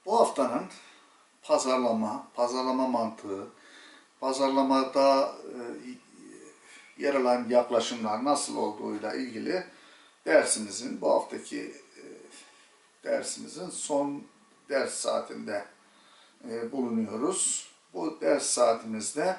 Bu haftanın pazarlama mantığı, pazarlamada yer alan yaklaşımlar nasıl olduğuyla ilgili bu haftaki dersimizin son ders saatinde bulunuyoruz. Bu ders saatimizde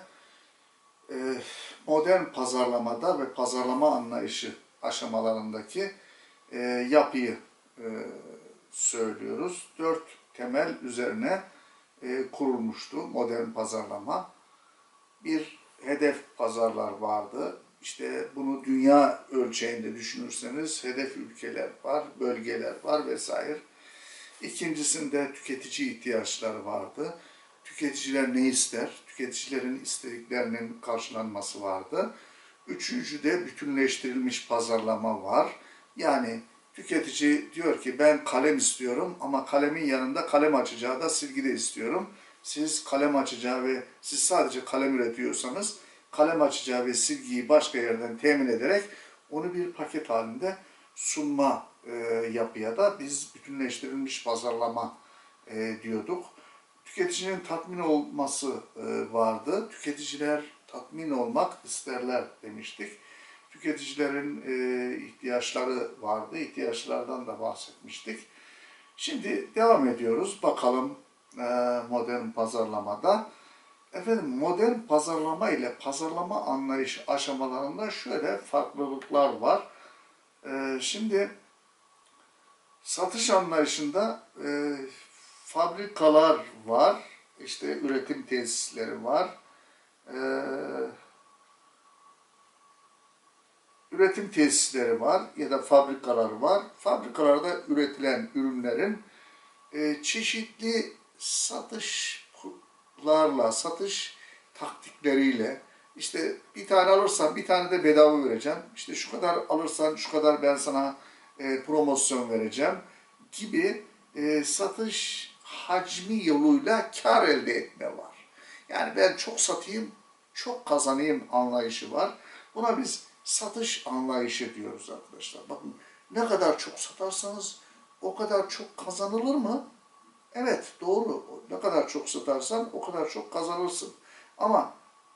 modern pazarlamada ve pazarlama anlayışı aşamalarındaki yapıyı söylüyoruz. 4 temel üzerine kurulmuştu modern pazarlama. Bir hedef pazarlar vardı. İşte bunu dünya ölçeğinde düşünürseniz hedef ülkeler var, bölgeler var vesaire. İkincisinde tüketici ihtiyaçları vardı. Tüketiciler ne ister? Tüketicilerin istediklerinin karşılanması vardı. Üçüncüde bütünleştirilmiş pazarlama var. Yani tüketici diyor ki ben kalem istiyorum ama kalemin yanında kalem açacağı da silgi de istiyorum. Siz kalem açacağı ve siz sadece kalem üretiyorsanız kalem açacağı ve silgiyi başka yerden temin ederek onu bir paket halinde sunma yapıya da biz bütünleştirilmiş pazarlama diyorduk. Tüketicinin tatmin olması vardı. Tüketiciler tatmin olmak isterler demiştik. Tüketicilerin ihtiyaçları vardı. İhtiyaçlardan da bahsetmiştik. Şimdi devam ediyoruz. Bakalım modern pazarlamada. Modern pazarlama ile pazarlama anlayış aşamalarında şöyle farklılıklar var. Şimdi satış anlayışında fabrikalar var, işte üretim tesisleri var. Üretim tesisleri var ya da fabrikalar var. Fabrikalarda üretilen ürünlerin çeşitli satışlarla, satış taktikleriyle işte bir tane alırsan bir tane de bedava vereceğim. İşte şu kadar alırsan şu kadar ben sana promosyon vereceğim gibi satış hacmi yoluyla kar elde etme var. Yani ben çok satayım, çok kazanayım anlayışı var. Buna biz satış anlayışı diyoruz arkadaşlar. Bakın ne kadar çok satarsanız o kadar çok kazanılır mı? Evet, doğru. Ne kadar çok satarsan o kadar çok kazanırsın. Ama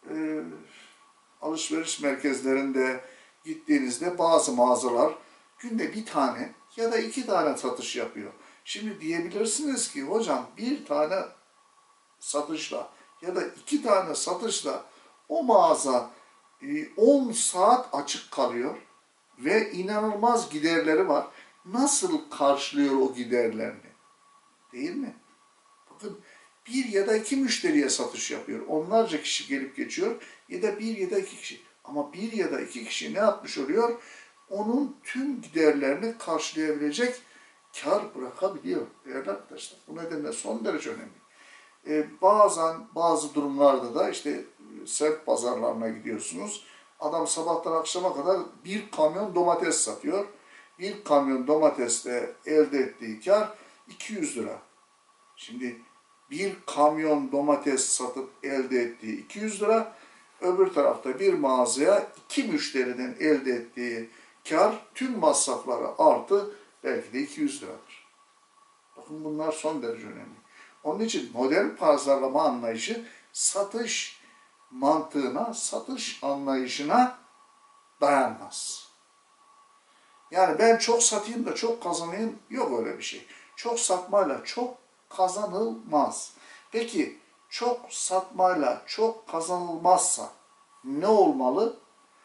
alışveriş merkezlerinde gittiğinizde bazı mağazalar günde bir tane ya da 2 tane satış yapıyor. Şimdi diyebilirsiniz ki hocam bir tane satışla ya da 2 tane satışla o mağaza 10 saat açık kalıyor ve inanılmaz giderleri var. Nasıl karşılıyor o giderlerini? Değil mi? Bakın bir ya da 2 müşteriye satış yapıyor. Onlarca kişi gelip geçiyor ya da bir ya da 2 kişi. Ama bir ya da 2 kişi ne yapmış oluyor? Onun tüm giderlerini karşılayabilecek kar bırakabiliyor değerli arkadaşlar. Bu nedenle son derece önemli. Bazen bazı durumlarda da işte semt pazarlarına gidiyorsunuz. Adam sabahtan akşama kadar bir kamyon domates satıyor. Bir kamyon domatesle elde ettiği kar 200 lira. Şimdi bir kamyon domates satıp elde ettiği 200 lira, öbür tarafta bir mağazaya 2 müşteriden elde ettiği kar tüm masrafları artı belki de 200 liradır. Bakın bunlar son derece önemli. Onun için modern pazarlama anlayışı satış mantığına, satış anlayışına dayanmaz. Yani ben çok satayım da çok kazanayım, yok öyle bir şey. Çok satmayla çok kazanılmaz. Peki çok satmayla çok kazanılmazsa ne olmalı?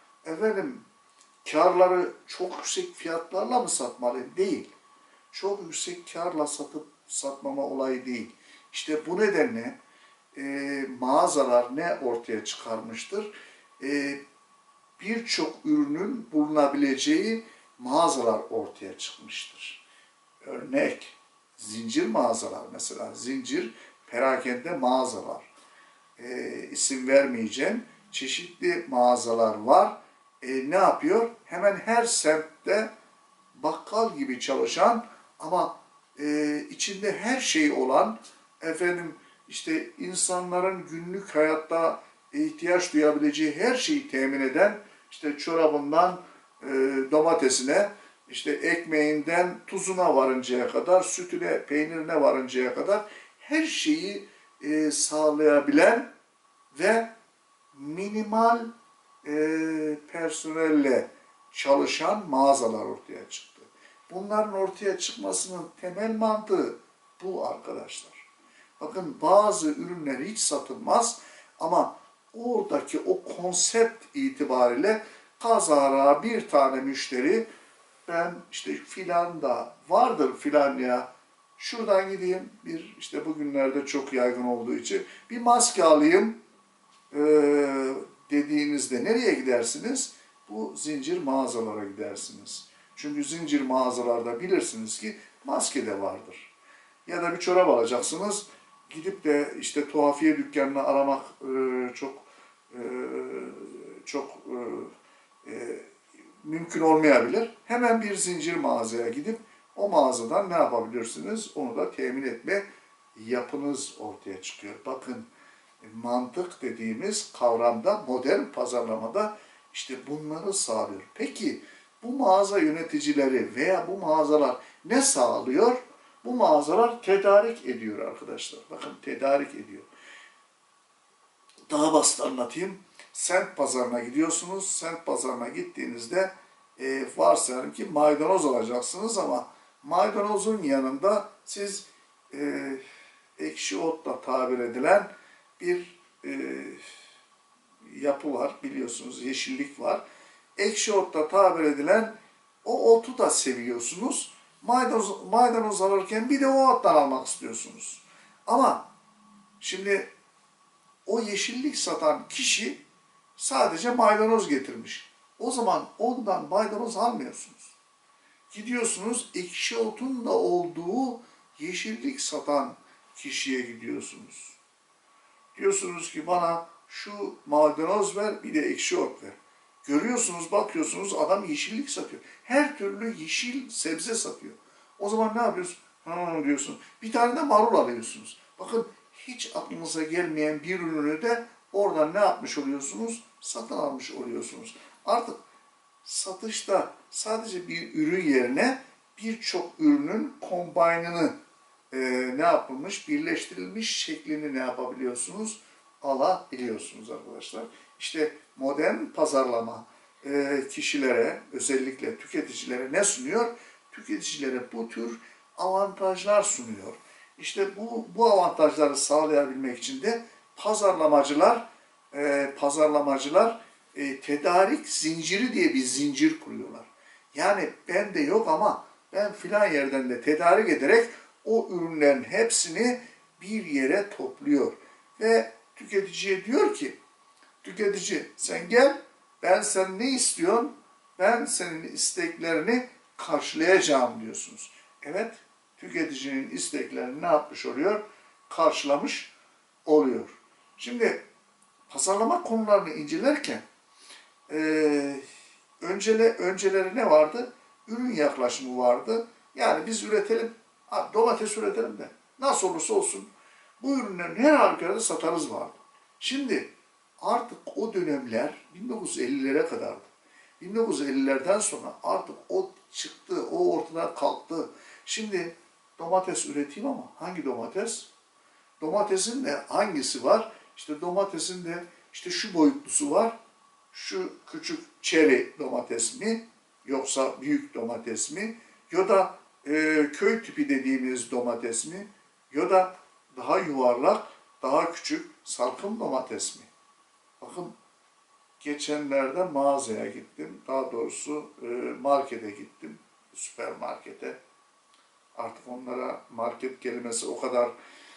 Karları çok yüksek fiyatlarla mı satmalı? Değil. Çok yüksek karla satıp satmama olayı değil. İşte bu nedenle mağazalar ne ortaya çıkarmıştır? Birçok ürünün bulunabileceği mağazalar ortaya çıkmıştır. Örnek, zincir mağazalar mesela, zincir perakende mağazalar. İsim vermeyeceğim, çeşitli mağazalar var. Ne yapıyor? Hemen her semtte bakkal gibi çalışan ama içinde her şey olan, işte insanların günlük hayatta ihtiyaç duyabileceği her şeyi temin eden, işte çorabından domatesine işte ekmeğinden tuzuna varıncaya kadar, sütüne, peynirine varıncaya kadar her şeyi sağlayabilen ve minimal personelle çalışan mağazalar ortaya çıktı. Bunların ortaya çıkmasının temel mantığı bu arkadaşlar. Bakın bazı ürünler hiç satılmaz ama oradaki o konsept itibariyle kazara bir tane müşteri ben işte filan da vardır filan ya şuradan gideyim bir işte bugünlerde çok yaygın olduğu için bir maske alayım dediğinizde nereye gidersiniz? Bu zincir mağazalara gidersiniz. Çünkü zincir mağazalarda bilirsiniz ki maske de vardır. Ya da bir çorap alacaksınız. Gidip de işte tuhafiye dükkanını aramak çok e, çok mümkün olmayabilir. Hemen bir zincir mağazaya gidip o mağazadan ne yapabilirsiniz? Onu da temin etme yapınız ortaya çıkıyor. Bakın mantık dediğimiz kavramda modern pazarlamada işte bunları sağlıyor. Peki bu mağaza yöneticileri veya bu mağazalar ne sağlıyor? Bu mağazalar tedarik ediyor arkadaşlar. Bakın tedarik ediyor. Daha basit anlatayım. Semt pazarına gidiyorsunuz. Semt pazarına gittiğinizde varsayalım ki maydanoz alacaksınız ama maydanozun yanında siz ekşi otla tabir edilen bir yapı var. Biliyorsunuz yeşillik var. Ekşi otla tabir edilen o otu da seviyorsunuz. Maydanoz alırken bir de o ottan almak istiyorsunuz. Ama şimdi o yeşillik satan kişi sadece maydanoz getirmiş. O zaman ondan maydanoz almıyorsunuz. Gidiyorsunuz ekşi otun da olduğu yeşillik satan kişiye gidiyorsunuz. Diyorsunuz ki bana şu maydanoz ver bir de ekşi ot ver. Görüyorsunuz bakıyorsunuz adam yeşillik satıyor. Her türlü yeşil sebze satıyor. O zaman ne yapıyorsun? Diyorsun. Bir tane de marul alıyorsunuz. Bakın hiç aklınıza gelmeyen bir ürünü de oradan ne yapmış oluyorsunuz? Satın almış oluyorsunuz. Artık satışta sadece bir ürün yerine birçok ürünün kombaynını ne yapılmış? Birleştirilmiş şeklini ne yapabiliyorsunuz? Alabiliyorsunuz arkadaşlar. İşte modern pazarlama kişilere, özellikle tüketicilere ne sunuyor? Tüketicilere bu tür avantajlar sunuyor. İşte bu avantajları sağlayabilmek için de pazarlamacılar tedarik zinciri diye bir zincir kuruyorlar. Yani bende yok ama ben filan yerden de tedarik ederek o ürünlerin hepsini bir yere topluyor. Ve tüketiciye diyor ki, tüketici sen gel, ben sen ne istiyorsun? Ben senin isteklerini karşılayacağım diyorsunuz. Evet, tüketicinin isteklerini ne yapmış oluyor? Karşılamış oluyor. Şimdi pazarlama konularını incelerken önceleri ne vardı? Ürün yaklaşımı vardı. Yani biz üretelim, domates üretelim de nasıl olursa olsun bu ürünlerin her halükarda satarız vardı. Şimdi artık o dönemler 1950'lere kadardı. 1950'lerden sonra artık o çıktı, o ortadan kalktı. Şimdi domates üreteyim ama hangi domates? Domatesin de hangisi var? İşte domatesin de işte şu boyutlusu var. Şu küçük çeri domates mi? Yoksa büyük domates mi? Ya da köy tipi dediğimiz domates mi? Ya da daha yuvarlak, daha küçük salkım domates mi? Bakın geçenlerde mağazaya gittim. Daha doğrusu markete gittim. Süpermarkete. Artık onlara market kelimesi o kadar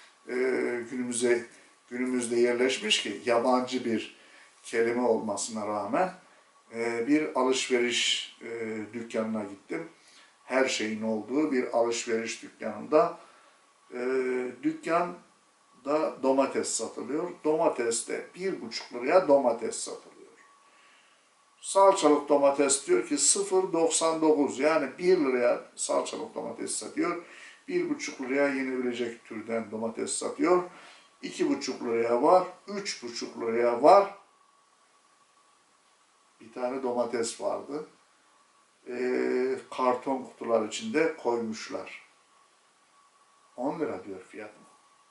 günümüzde yerleşmiş ki yabancı bir kelime olmasına rağmen bir alışveriş dükkanına gittim. Her şeyin olduğu bir alışveriş dükkanında dükkanda domates satılıyor. Domates de 1,5 liraya domates satılıyor. Salçalık domates diyor ki 0,99 yani 1 liraya salçalık domates satıyor. 1,5 liraya yenebilecek türden domates satıyor. 2,5 liraya var, 3,5 liraya var. Bir tane domates vardı. karton kutular içinde koymuşlar. 10 lira diyor fiyatına.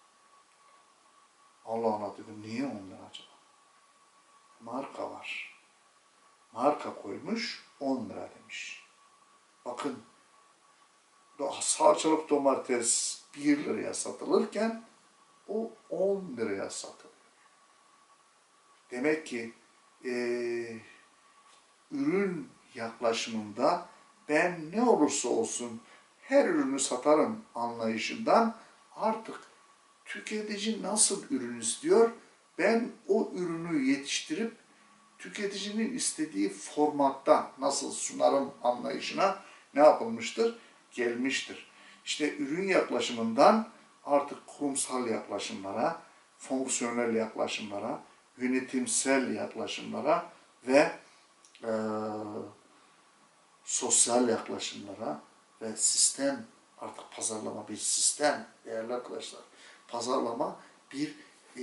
Allah Allah dedim, niye 10 lira acaba? Marka var. Marka koymuş, 10 lira demiş. Bakın, salçalık domates 1 liraya satılırken o 10 liraya satılıyor. Demek ki ürün yaklaşımında ben ne olursa olsun her ürünü satarım anlayışından artık tüketici nasıl ürün istiyor, ben o ürünü yetiştirip tüketicinin istediği formatta nasıl sunarım anlayışına ne yapılmıştır? Gelmiştir. İşte ürün yaklaşımından artık kurumsal yaklaşımlara, fonksiyonel yaklaşımlara, yönetimsel yaklaşımlara ve e, sosyal yaklaşımlara ve sistem, artık pazarlama bir sistem değerli arkadaşlar. Pazarlama bir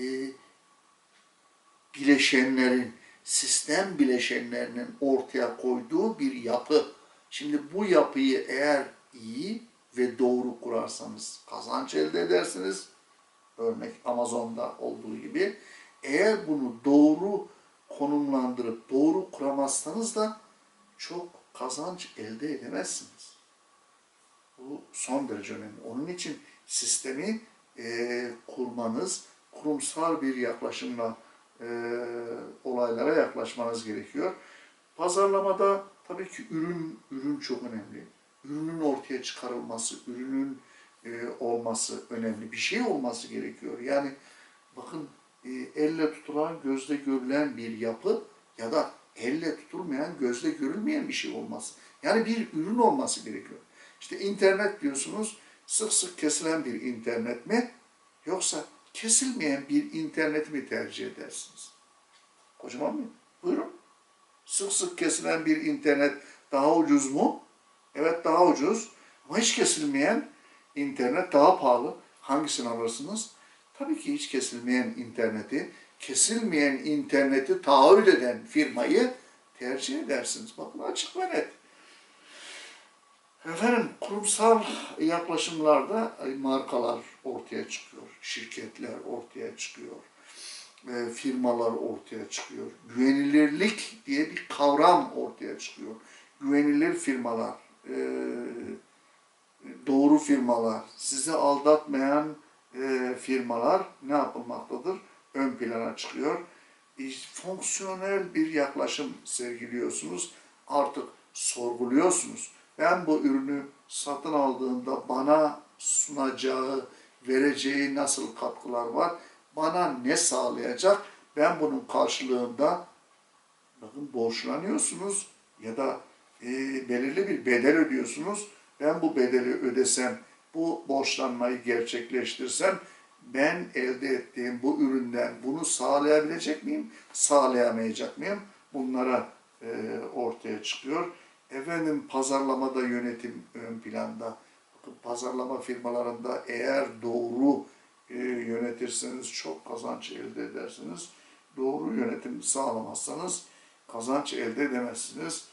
bileşenlerin, sistem bileşenlerinin ortaya koyduğu bir yapı. Şimdi bu yapıyı eğer iyi ve doğru kurarsanız kazanç elde edersiniz. Örnek Amazon'da olduğu gibi. Eğer bunu doğru konumlandırıp doğru kuramazsanız da çok kazanç elde edemezsiniz. Bu son derece önemli. Onun için sistemi kurmanız, kurumsal bir yaklaşımla olaylara yaklaşmanız gerekiyor. Pazarlamada tabii ki ürün çok önemli. Ürünün ortaya çıkarılması, ürünün olması önemli. Bir şey olması gerekiyor. Yani bakın, elle tutulan, gözle görülen bir yapı ya da elle tutulmayan, gözle görülmeyen bir şey olması. Yani bir ürün olması gerekiyor. İşte internet diyorsunuz, sık sık kesilen bir internet mi? Yoksa kesilmeyen bir internet mi tercih edersiniz? Kocaman mı? Buyurun. Sık sık kesilen bir internet daha ucuz mu? Evet, daha ucuz. Ama hiç kesilmeyen internet daha pahalı. Hangisini alırsınız? Tabii ki hiç kesilmeyen interneti, kesilmeyen interneti taahhüt eden firmayı tercih edersiniz. Bakın, açık ve net. Efendim, kurumsal yaklaşımlarda markalar ortaya çıkıyor, şirketler ortaya çıkıyor, firmalar ortaya çıkıyor. Güvenilirlik diye bir kavram ortaya çıkıyor. Güvenilir firmalar, doğru firmalar, sizi aldatmayan firmalar ne yapılmaktadır? Ön plana çıkıyor. Fonksiyonel bir yaklaşım sergiliyorsunuz. Artık sorguluyorsunuz. Ben bu ürünü satın aldığımda bana sunacağı, vereceği nasıl katkılar var? Bana ne sağlayacak? Ben bunun karşılığında, bakın, borçlanıyorsunuz ya da belirli bir bedel ödüyorsunuz. Ben bu bedeli ödesem, bu borçlanmayı gerçekleştirsem, ben elde ettiğim bu üründen bunu sağlayabilecek miyim, sağlayamayacak mıyım? Bunlara ortaya çıkıyor. Efendim, pazarlamada yönetim ön planda. Bakın, pazarlama firmalarında eğer doğru yönetirseniz çok kazanç elde edersiniz. Doğru yönetim sağlamazsanız kazanç elde edemezsiniz.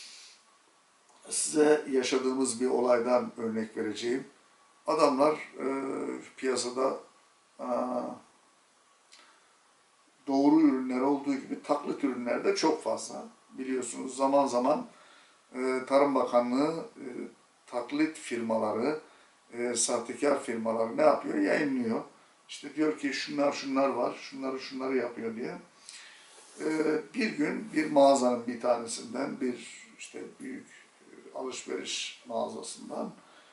Size yaşadığımız bir olaydan örnek vereceğim. Adamlar piyasada doğru ürünler olduğu gibi taklit ürünler de çok fazla. Biliyorsunuz, zaman zaman Tarım Bakanlığı taklit firmaları, sahtekar firmaları ne yapıyor? Yayınlıyor. İşte diyor ki şunlar var, şunları yapıyor diye. Bir gün bir mağazanın bir tanesinden, bir işte büyük alışveriş mağazasından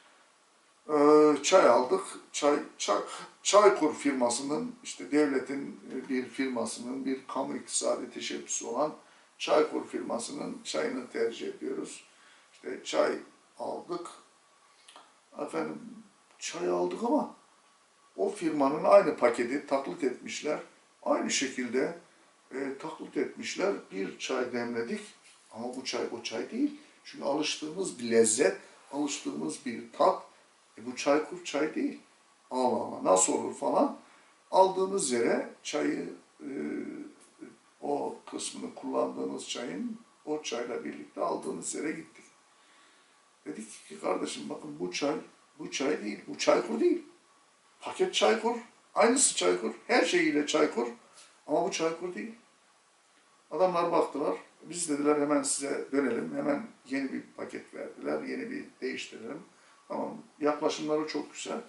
çay aldık. Çaykur firmasının, işte devletin bir firmasının, bir kamu iktisadi teşebbüsü olan Çaykur firmasının çayını tercih ediyoruz. İşte çay aldık. Efendim, çay aldık ama o firmanın aynı paketi taklit etmişler. Aynı şekilde taklit etmişler. Bir çay demledik ama bu çay o çay değil. Çünkü alıştığımız bir lezzet, alıştığımız bir tat. Bu Çaykur çay değil. Allah Allah, nasıl olur falan. Aldığınız yere çayı, o kısmını kullandığınız çayın o çayla birlikte aldığınız yere gittik. Dedik ki kardeşim bakın bu çay değil, bu Çaykur değil. Paket Çaykur, aynısı Çaykur, her şeyiyle Çaykur ama bu Çaykur değil. Adamlar baktılar, biz dediler hemen size dönelim, hemen yeni bir paket verdiler, yeni bir değiştirelim. Tamam, yaklaşımları çok güzel.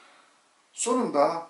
Sonunda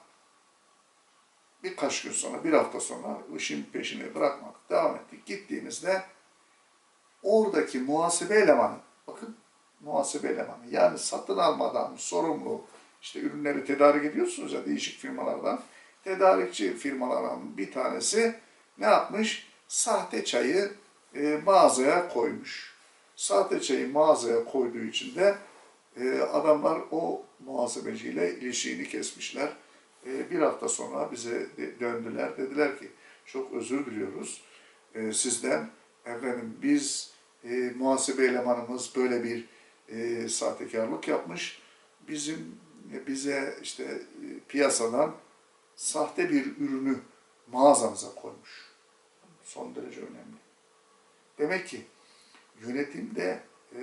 birkaç gün sonra, bir hafta sonra işin peşini bırakmadık, devam ettik. Gittiğimizde oradaki muhasebe elemanı, bakın muhasebe elemanı, yani satın almadan sorumlu, işte ürünleri tedarik ediyorsunuz ya değişik firmalardan, tedarikçi firmalardan bir tanesi ne yapmış? Sahte çayı mağazaya koymuş. Sahte çayı mağazaya koyduğu için de adamlar o muhasebeciyle ilişiğini kesmişler. Bir hafta sonra bize döndüler. Dediler ki çok özür diliyoruz sizden. Efendim biz muhasebe elemanımız böyle bir sahtekarlık yapmış. Bize işte piyasadan sahte bir ürünü mağazamıza koymuş. Son derece önemli. Demek ki yönetimde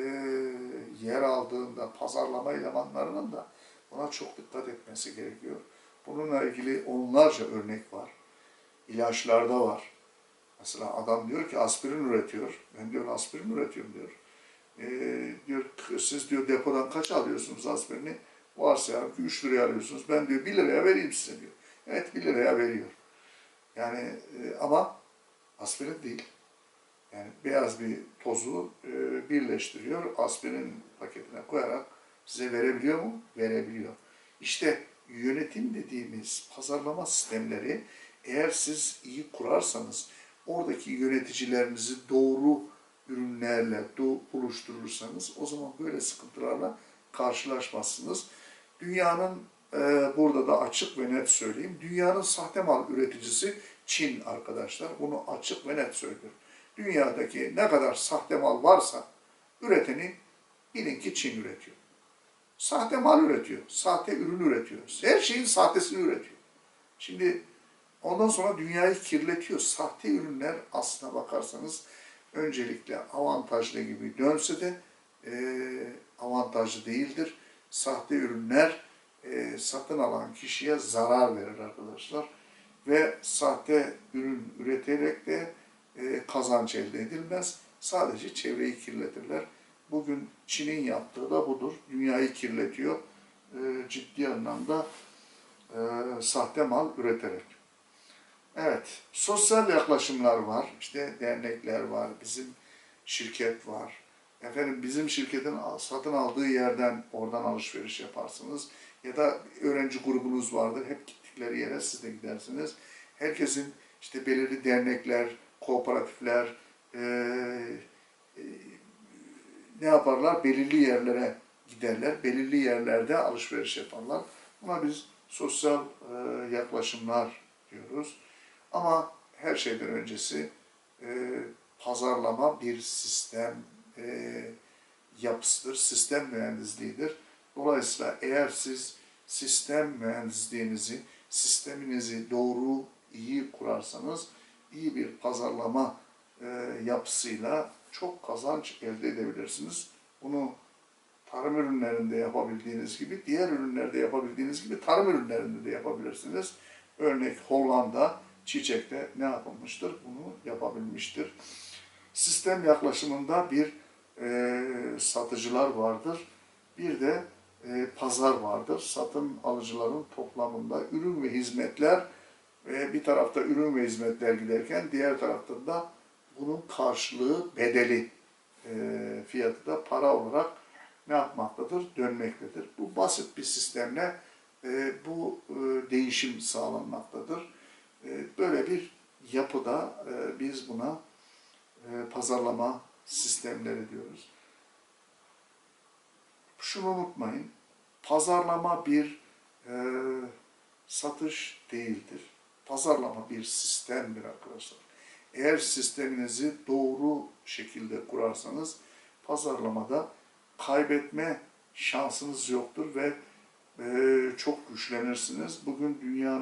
yer aldığında pazarlama elemanlarının da buna çok dikkat etmesi gerekiyor. Bununla ilgili onlarca örnek var. İlaçlarda var. Mesela adam diyor ki aspirin üretiyor. Ben diyor aspirin üretiyorum diyor. Diyor siz diyor depodan kaç alıyorsunuz aspirini? Varsayalım ki 3 liraya alıyorsunuz. Ben diyor 1 liraya vereyim size diyor. Evet 1 liraya veriyor. Yani ama aspirin değil. Yani beyaz bir tozu birleştiriyor, aspirin paketine koyarak size verebiliyor mu? Verebiliyor. İşte yönetim dediğimiz pazarlama sistemleri eğer siz iyi kurarsanız, oradaki yöneticilerinizi doğru ürünlerle buluşturursanız o zaman böyle sıkıntılarla karşılaşmazsınız. Dünyanın burada da açık ve net söyleyeyim. Dünyanın sahte mal üreticisi Çin arkadaşlar. Bunu açık ve net söylüyorum. Dünyadaki ne kadar sahte mal varsa üreteni bilin ki Çin üretiyor. Sahte mal üretiyor, sahte ürün üretiyor. Her şeyin sahtesini üretiyor. Şimdi ondan sonra dünyayı kirletiyor. Sahte ürünler aslına bakarsanız öncelikle avantajlı gibi dönse de avantajlı değildir. Sahte ürünler satın alan kişiye zarar verir arkadaşlar. Ve sahte ürün üreterek de kazanç elde edilmez. Sadece çevreyi kirletirler. Bugün Çin'in yaptığı da budur. Dünyayı kirletiyor. Ciddi anlamda sahte mal üreterek. Evet, sosyal yaklaşımlar var. İşte dernekler var, bizim şirket var. Efendim bizim şirketin satın aldığı yerden oradan alışveriş yaparsınız. Ya da öğrenci grubunuz vardır. Hep gittikleri yere siz de gidersiniz. Herkesin işte belirli dernekler, kooperatifler ne yaparlar? Belirli yerlere giderler. Belirli yerlerde alışveriş yaparlar. Buna biz sosyal yaklaşımlar diyoruz. Ama her şeyden öncesi pazarlama bir sistem yapısıdır, sistem mühendisliğidir. Dolayısıyla eğer siz sistem mühendisliğinizi, sisteminizi doğru, iyi kurarsanız iyi bir pazarlama yapısıyla çok kazanç elde edebilirsiniz. Bunu tarım ürünlerinde yapabildiğiniz gibi, diğer ürünlerde yapabildiğiniz gibi tarım ürünlerinde de yapabilirsiniz. Örnek Hollanda çiçekte ne yapılmıştır? Bunu yapabilmiştir. Sistem yaklaşımında bir satıcılar vardır. Bir de pazar vardır. Satın alıcıların toplamında ürün ve hizmetler ve bir tarafta ürün ve hizmetler giderken diğer tarafta da bunun karşılığı bedeli fiyatı da para olarak ne yapmaktadır? Dönmektedir. Bu basit bir sistemle bu değişim sağlanmaktadır. Böyle bir yapıda biz buna pazarlama sistemleri diyoruz. Şunu unutmayın, pazarlama bir satış değildir. Pazarlama bir sistemdir arkadaşlar. Eğer sisteminizi doğru şekilde kurarsanız pazarlamada kaybetme şansınız yoktur ve çok güçlenirsiniz. Bugün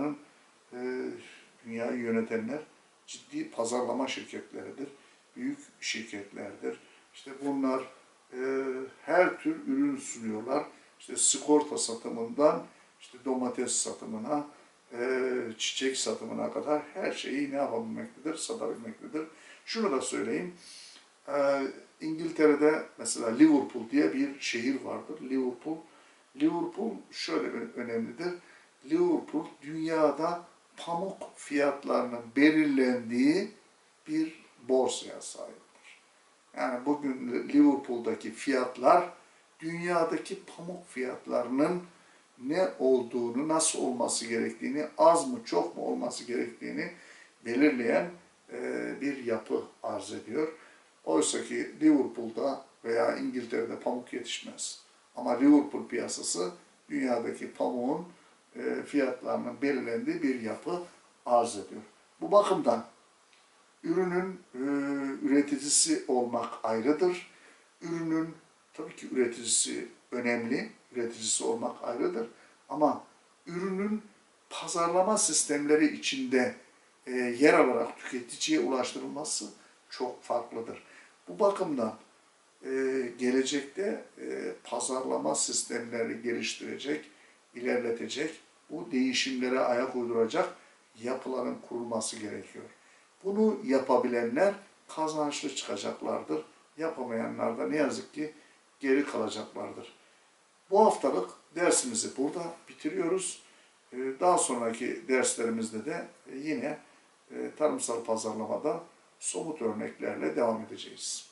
dünyayı yönetenler ciddi pazarlama şirketleridir. Büyük şirketlerdir. İşte bunlar her her tür ürün sunuyorlar. İşte sigorta satımından işte domates satımına, çiçek satımına kadar her şeyi ne yapabilmektedir? Satabilmektedir. Şunu da söyleyeyim. İngiltere'de mesela Liverpool diye bir şehir vardır. Liverpool şöyle önemlidir. Liverpool dünyada pamuk fiyatlarının belirlendiği bir borsaya sahiptir. Yani bugün Liverpool'daki fiyatlar dünyadaki pamuk fiyatlarının ne olduğunu, nasıl olması gerektiğini, az mı çok mu olması gerektiğini belirleyen bir yapı arz ediyor. Oysa ki Liverpool'da veya İngiltere'de pamuk yetişmez. Ama Liverpool piyasası dünyadaki pamuğun fiyatlarının belirlendiği bir yapı arz ediyor. Bu bakımdan ürünün üreticisi olmak ayrıdır. Ürünün tabii ki üreticisi önemli, üreticisi olmak ayrıdır. Ama ürünün pazarlama sistemleri içinde yer alarak tüketiciye ulaştırılması çok farklıdır. Bu bakımdan gelecekte pazarlama sistemleri geliştirecek, ilerletecek, bu değişimlere ayak uyduracak yapıların kurulması gerekiyor. Bunu yapabilenler kazançlı çıkacaklardır. Yapamayanlar da ne yazık ki geri kalacaklardır. Bu haftalık dersimizi burada bitiriyoruz. Daha sonraki derslerimizde de yine tarımsal pazarlamada somut örneklerle devam edeceğiz.